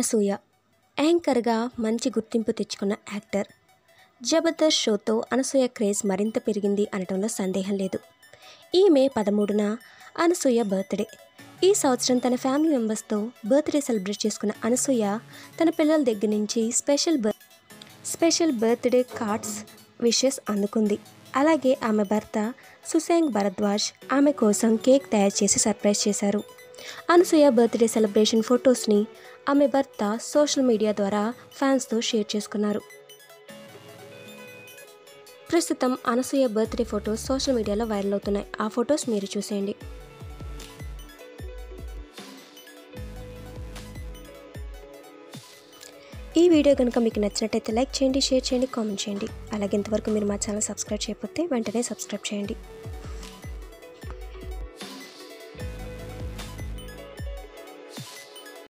అనసూయ యాంకర్గా మంచి గుర్తింపు తెచ్చుకున్న యాక్టర్. జబర్దస్త్ షోతో అనసూయ క్రేజ్ మరింత పెరిగింది అనటంలో సందేహం లేదు. ఈమె 13న అనసూయ బర్త్డే. ఈ సంవత్సరం తన ఫ్యామిలీ మెంబర్స్తో బర్త్డే సెలబ్రేట్ చేసుకున్న అనసూయ తన పిల్లల దగ్గర నుంచి స్పెషల్ బర్త్డే కార్డ్స్ విషెస్ అందుకుంది. అలాగే ఆమె భర్త సుశాంక్ భరద్వాజ్ ఆమె కోసం కేక్ తయారు చేసి సర్ప్రైజ్ చేశారు. అనసూయ బర్త్డే సెలబ్రేషన్ ఫొటోస్ని ఆమె భర్త సోషల్ మీడియా ద్వారా ఫ్యాన్స్తో షేర్ చేసుకున్నారు. ప్రస్తుతం అనసూయ బర్త్డే ఫొటోస్ సోషల్ మీడియాలో వైరల్ అవుతున్నాయి. ఆ ఫొటోస్ మీరు చూసేయండి. ఈ వీడియో కనుక మీకు నచ్చినట్టయితే లైక్ చేయండి, షేర్ చేయండి, కామెంట్ చేయండి. అలాగే ఇంతవరకు మీరు మా ఛానల్ సబ్స్క్రైబ్ చేయకపోతే వెంటనే సబ్స్క్రైబ్ చేయండి.